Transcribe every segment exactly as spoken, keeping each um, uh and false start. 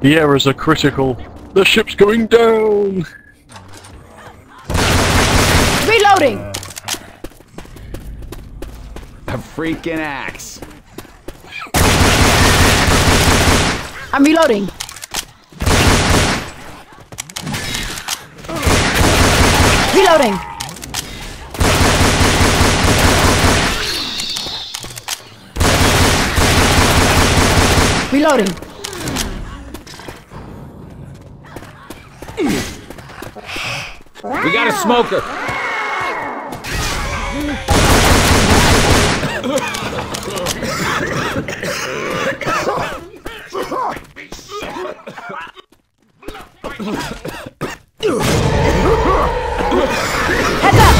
The errors are critical. The ship's going down! Reloading! A freaking axe. I'm reloading. Reloading! Reloading! We got a smoker! Heads up!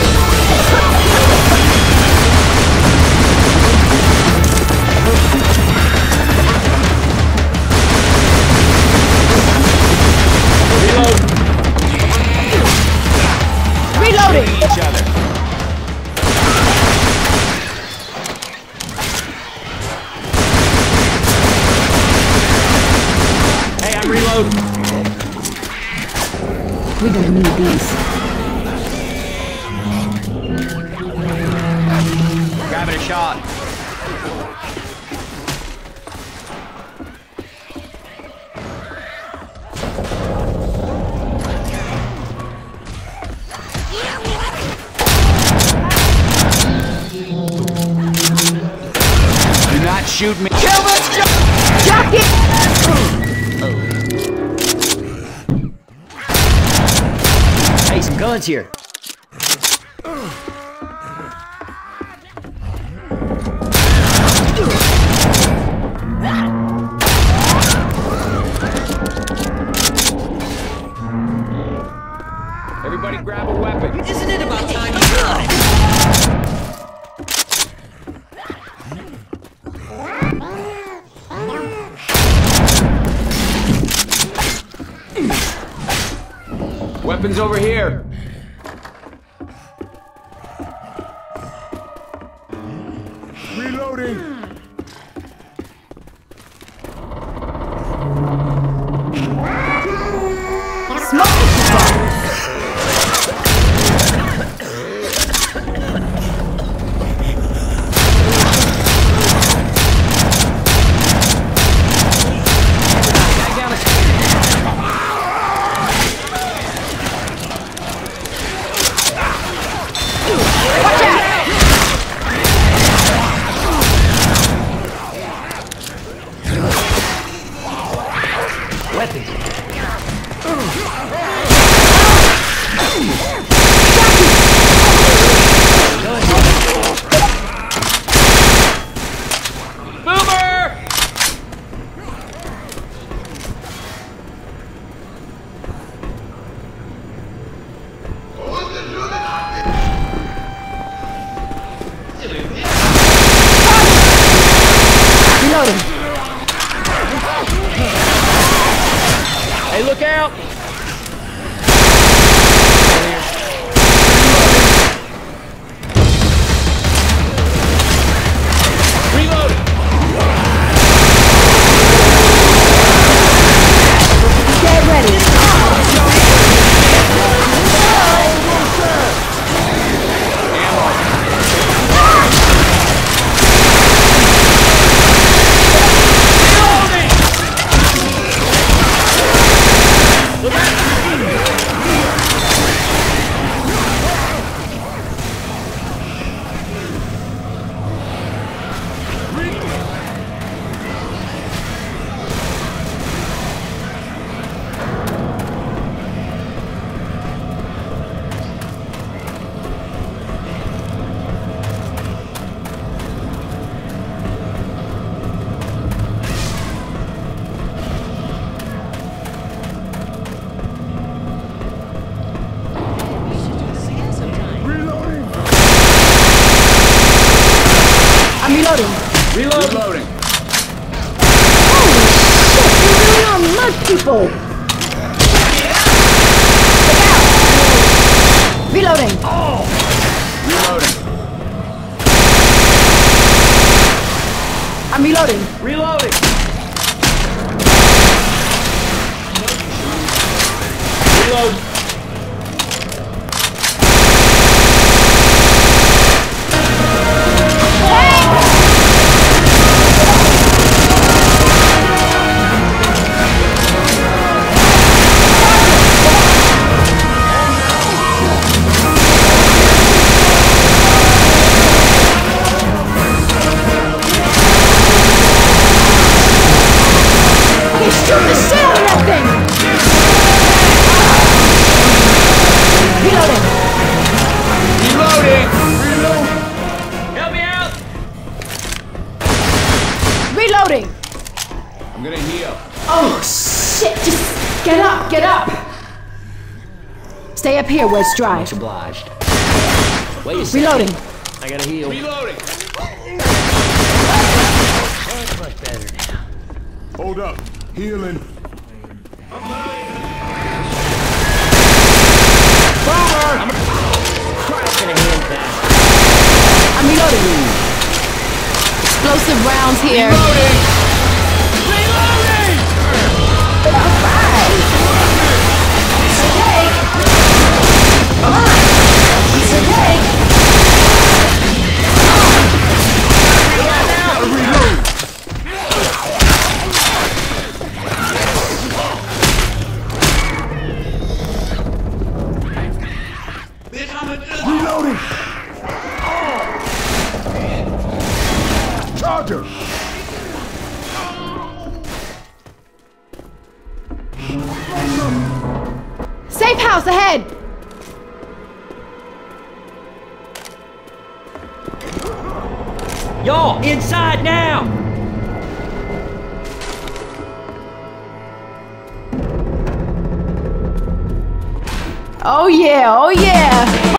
Reloading! Each other. Hey, I'm reloading. We're gonna need these. Grabbing a shot. Do not shoot me. Kill this Jockey! Hey, some guns here. Everybody grab a weapon. Isn't it about time you got it? Weapons over here. Reloading. Hey, look out! Reload! Get ready! Reloading. Reload. Reloading. Holy shit, you really are mud people! Look out! Reloading. Oh. Reloading. I'm reloading. Reloading. Reload. He's shooting the shit out of that thing! Reloading! Reloading! Help me out. Reloading! I'm gonna heal. Oh shit! Just get up, get up! Stay up here where it's dry. Much obliged. Wait a second. Reloading. I gotta heal. Reloading! That's much better now. Hold up. Healing. Cracking a hand back. I'm reloading. Explosive rounds here. Reloading! Alright. Piece of cake. Come on. Piece of cake. Reloading. Charger. Safe house ahead. Y'all, inside now! Oh yeah, oh yeah.